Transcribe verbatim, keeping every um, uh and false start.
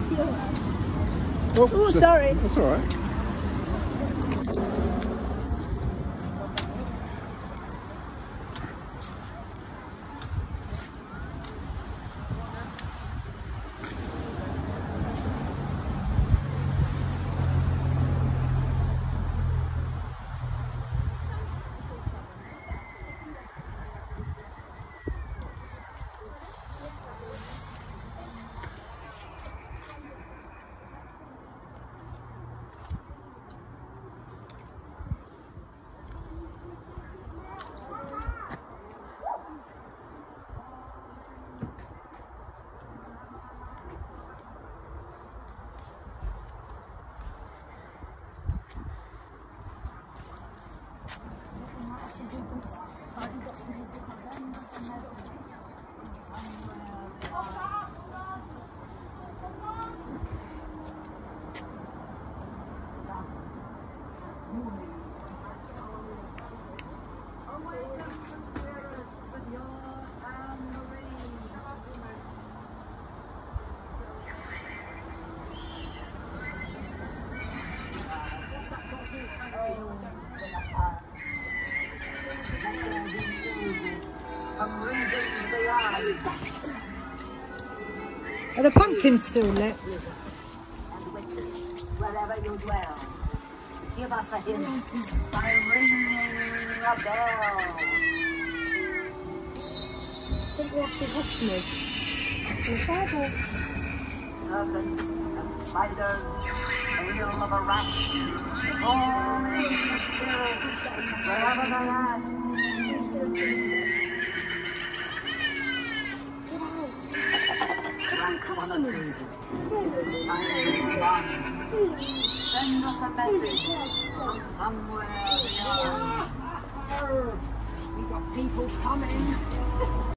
Oh, Oh, sorry. That's all right. Are the pumpkins still lit? Wherever you dwell, give us a hint by ringing a bell. I think we're actually customers. Serpents and spiders, the wheel of a rat, all living spirits, wherever they are. On a tree, whose time is long. Send us a message from somewhere beyond. We got people coming.